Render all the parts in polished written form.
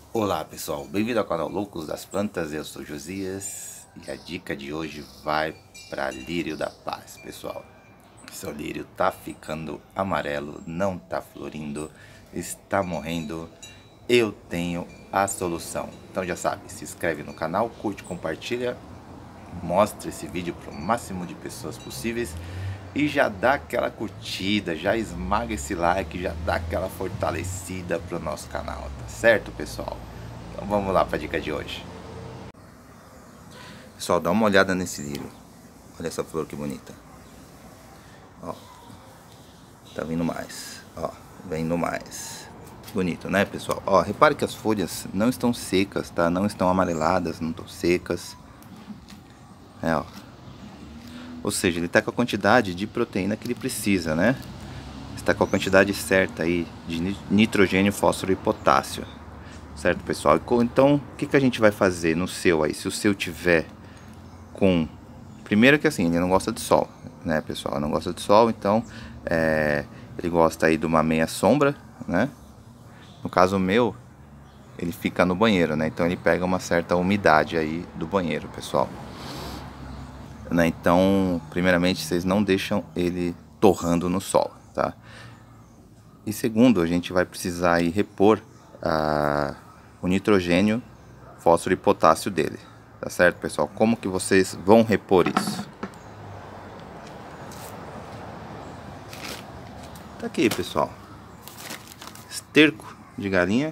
Olá pessoal, bem-vindo ao canal Loucos das Plantas, eu sou Josias e a dica de hoje vai para lírio da paz, pessoal. Seu lírio tá ficando amarelo, não tá florindo, está morrendo. Eu tenho a solução. Então já sabe, se inscreve no canal, curte, compartilha, mostra esse vídeo para o máximo de pessoas possíveis e já dá aquela curtida, já esmaga esse like, já dá aquela fortalecida pro nosso canal, tá certo, pessoal? Então vamos lá para a dica de hoje. Pessoal, dá uma olhada nesse lírio. Olha essa flor que bonita. Ó, tá vindo mais. Ó, vindo mais. Bonito, né, pessoal? Ó, repare que as folhas não estão secas, tá? Não estão amareladas, não estão secas. Ó. Ou seja, ele está com a quantidade de proteína que ele precisa, né? Está com a quantidade certa aí de nitrogênio, fósforo e potássio. Certo, pessoal? Então, o que a gente vai fazer no seu aí? Se o seu tiver com... Primeiro que assim, ele não gosta de sol, né, pessoal? Não gosta de sol, então ele gosta aí de uma meia sombra, né? No caso meu, ele fica no banheiro, né? Então ele pega uma certa umidade aí do banheiro, pessoal. Né? Então, primeiramente, vocês não deixam ele torrando no sol, tá? E segundo, a gente vai precisar aí repor o nitrogênio, fósforo e potássio dele, tá certo, pessoal? Como que vocês vão repor isso? Tá aqui, pessoal. Esterco de galinha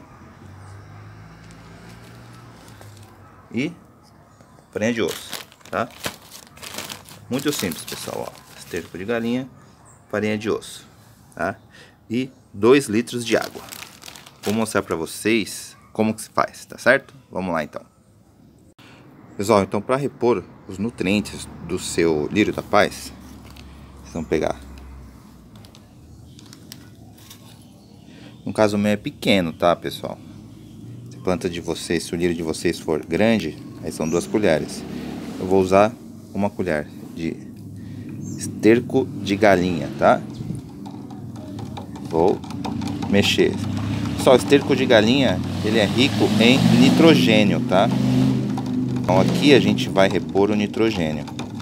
e farinha de osso, tá? Muito simples, pessoal, ó. Esterco de galinha, farinha de osso, tá? E 2 litros de água. Vou mostrar pra vocês como que se faz, tá certo? Vamos lá, então. Pessoal, então para repor os nutrientes do seu lírio da paz, vocês vão pegar. No caso, o meu é pequeno, tá, pessoal? Se a planta de vocês, se o lírio de vocês for grande, aí são 2 colheres. Eu vou usar 1 colher de esterco de galinha, tá? Vou mexer. Só o esterco de galinha, ele é rico em nitrogênio, tá? Então aqui a gente vai repor o nitrogênio.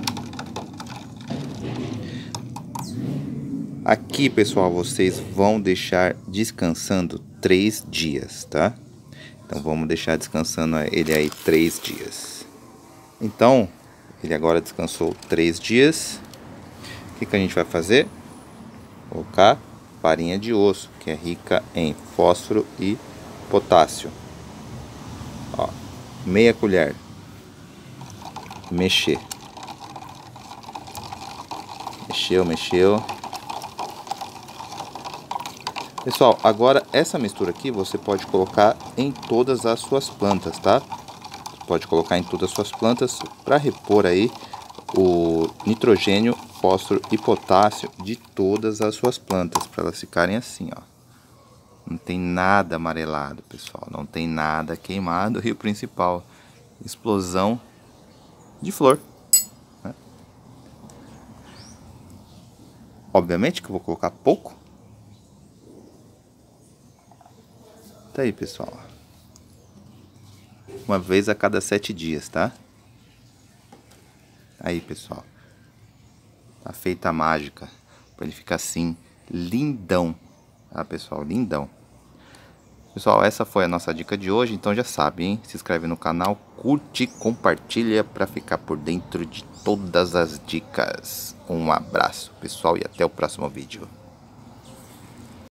Aqui, pessoal, vocês vão deixar descansando 3 dias, tá? Então vamos deixar descansando ele aí 3 dias. Então, ele agora descansou 3 dias. O que a gente vai fazer? Colocar farinha de osso, que é rica em fósforo e potássio. Ó, meia colher. Mexer. Mexeu. Pessoal, agora essa mistura aqui você pode colocar em todas as suas plantas, tá? Pode colocar em todas as suas plantas para repor aí o nitrogênio, fósforo e potássio de todas as suas plantas, para elas ficarem assim, ó. Não tem nada amarelado, pessoal, não tem nada queimado. E o principal, explosão de flor, né? Obviamente que eu vou colocar pouco. Tá aí, pessoal. Uma vez a cada 7 dias, tá? Aí, pessoal. Tá feita a mágica. Pra ele ficar assim, lindão. Tá, pessoal? Lindão. Pessoal, essa foi a nossa dica de hoje. Então já sabe, hein? Se inscreve no canal, curte, compartilha pra ficar por dentro de todas as dicas. Um abraço, pessoal, e até o próximo vídeo.